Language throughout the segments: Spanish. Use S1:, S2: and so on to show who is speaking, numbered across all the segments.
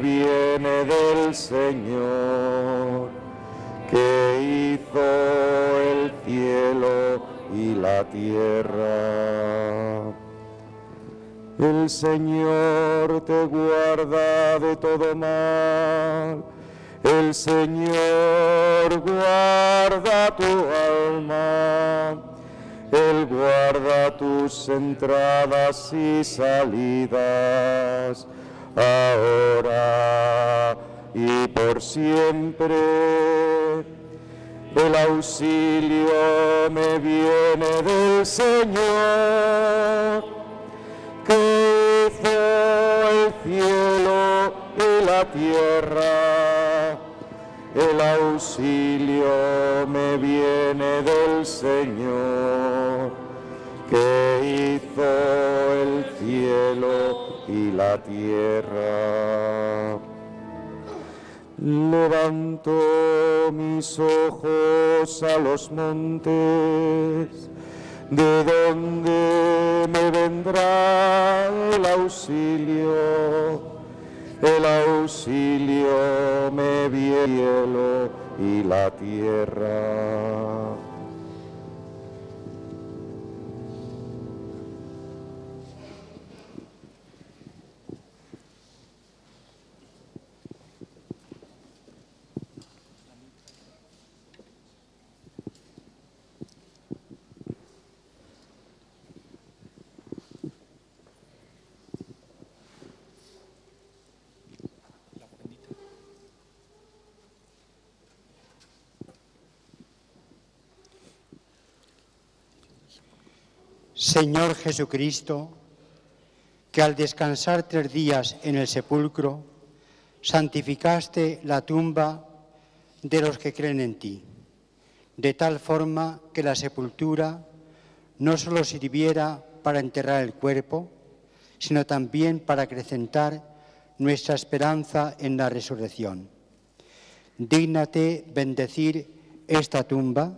S1: viene del Señor, que hizo el cielo y la tierra. El Señor te guarda de todo mal. El Señor guarda tu alma. Él guarda tus entradas y salidas, ahora y por siempre. El auxilio me viene del Señor, que hizo el cielo y la tierra. El auxilio me viene del Señor, que hizo el cielo y la tierra. Levanto mis ojos a los montes, ¿de dónde me vendrá el auxilio? El auxilio me viene del cielo y la tierra.
S2: Señor Jesucristo, que al descansar 3 días en el sepulcro, santificaste la tumba de los que creen en ti, de tal forma que la sepultura no solo sirviera para enterrar el cuerpo, sino también para acrecentar nuestra esperanza en la resurrección. Dígnate bendecir esta tumba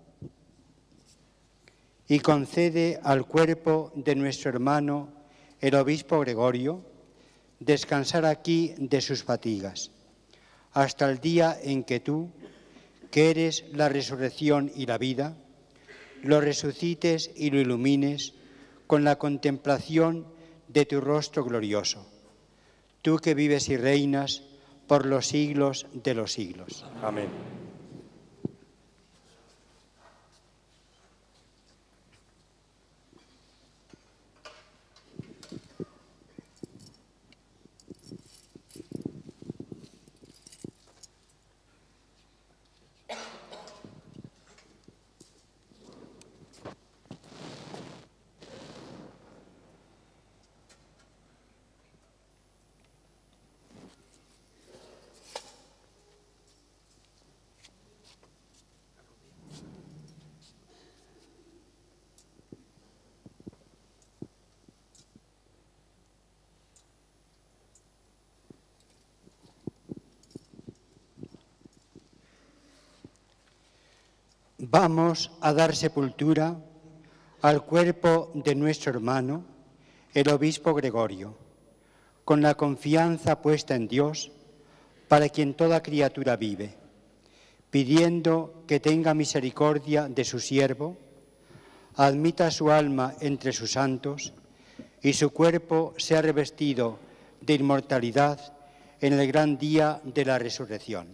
S2: y concede al cuerpo de nuestro hermano, el obispo Gregorio, descansar aquí de sus fatigas, hasta el día en que tú, que eres la resurrección y la vida, lo resucites y lo ilumines con la contemplación de tu rostro glorioso, tú que vives y reinas por los siglos de los siglos.
S1: Amén.
S2: Vamos a dar sepultura al cuerpo de nuestro hermano, el obispo Gregorio, con la confianza puesta en Dios, para quien toda criatura vive, pidiendo que tenga misericordia de su siervo, admita su alma entre sus santos y su cuerpo sea revestido de inmortalidad en el gran día de la resurrección.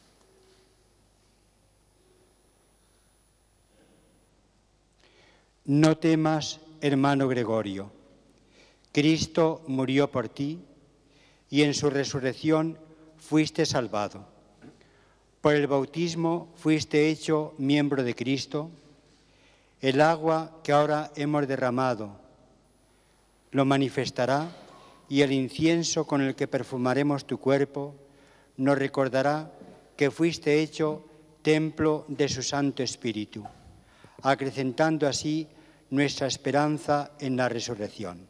S2: No temas, hermano Gregorio. Cristo murió por ti y en su resurrección fuiste salvado. Por el bautismo fuiste hecho miembro de Cristo. El agua que ahora hemos derramado lo manifestará y el incienso con el que perfumaremos tu cuerpo nos recordará que fuiste hecho templo de su Santo Espíritu, acrecentando así nuestra esperanza en la resurrección.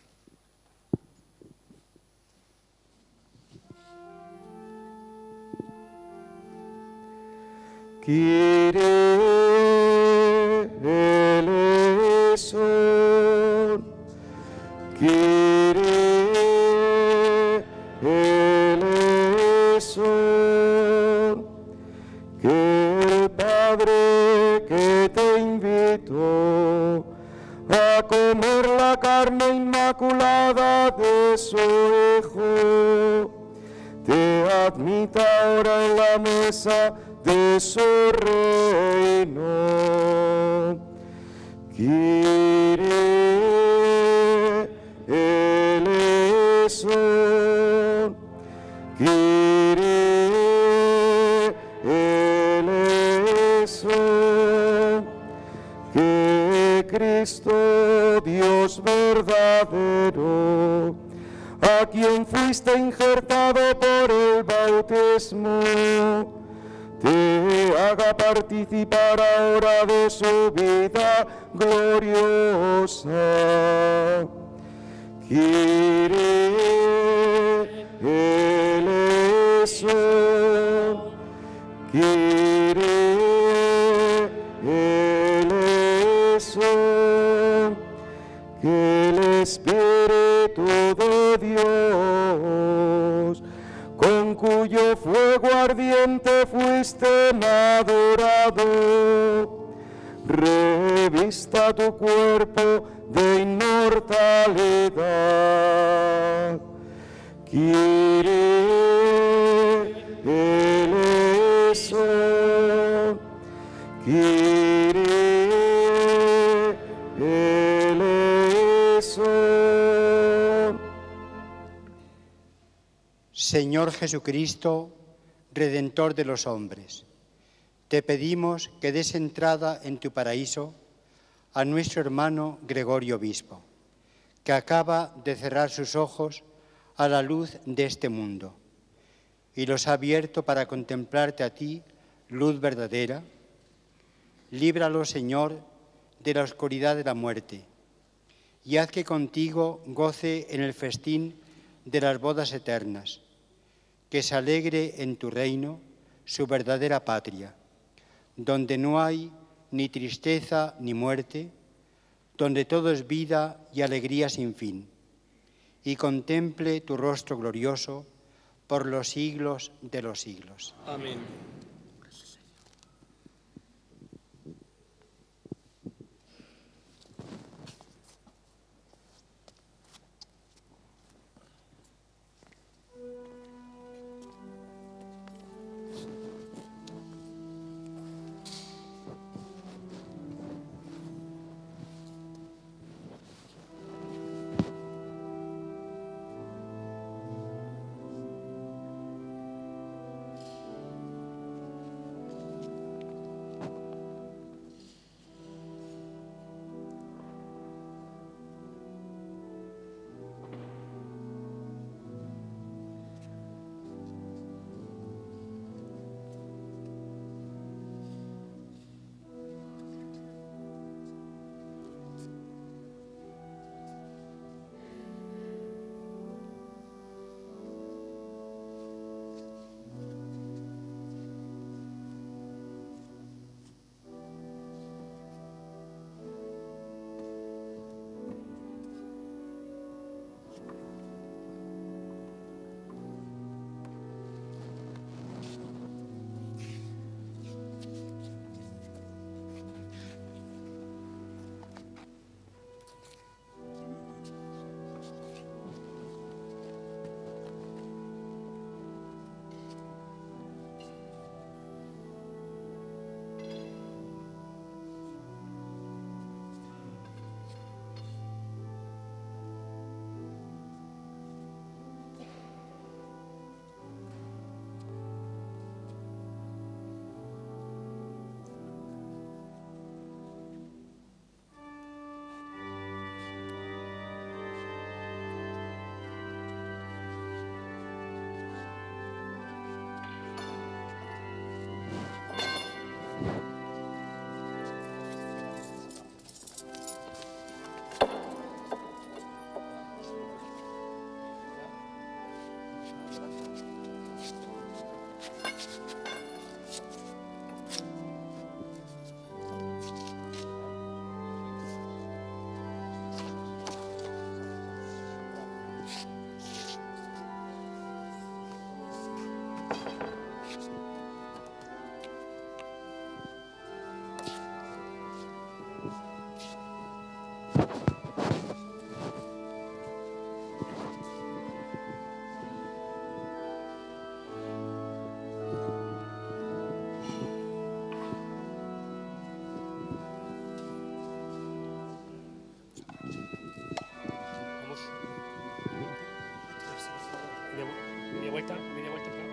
S1: Kyrie eleison, Kyrie eleison. carne inmaculada de su Hijo, te admita ahora en la mesa de su reino. Kyrie eleison, Kyrie eleison, que Cristo, Dios verdadero, a quien fuiste injertado por el bautismo, te haga participar ahora de su vida gloriosa. Kyrie eleison, Kyrie eleison, que el Espíritu de Dios, con cuyo fuego ardiente fuiste madurado, revista tu cuerpo de inmortalidad. Kyrie eleison, Kyrie eleison.
S2: Señor Jesucristo, Redentor de los hombres, te pedimos que des entrada en tu paraíso a nuestro hermano Gregorio Obispo, que acaba de cerrar sus ojos a la luz de este mundo y los ha abierto para contemplarte a ti, luz verdadera. Líbralo, Señor, de la oscuridad de la muerte y haz que contigo goce en el festín de las bodas eternas, que se alegre en tu reino, su verdadera patria, donde no hay ni tristeza ni muerte, donde todo es vida y alegría sin fin, y contemple tu rostro glorioso por los siglos de los siglos.
S3: Amén. Media vuelta, media vuelta.